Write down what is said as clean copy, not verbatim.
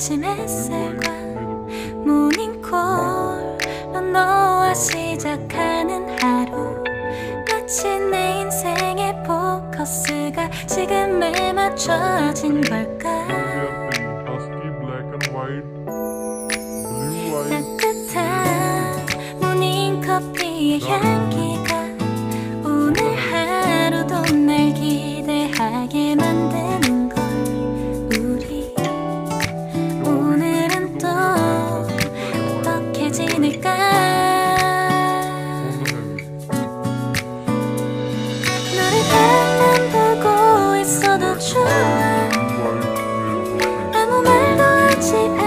아침 햇살과 모닝콜로 너와 시작하는 하루, 마치 내 인생의 포커스가 지금에 맞춰진 걸까. 따뜻한 모닝커피의 향기가 오늘 하루도 날 기대하게 만드는 걸. 우리 오늘은 또 어떻게 지낼까. 너를 가만 보고 있어도 좋아. 아무 말도 하지 않아.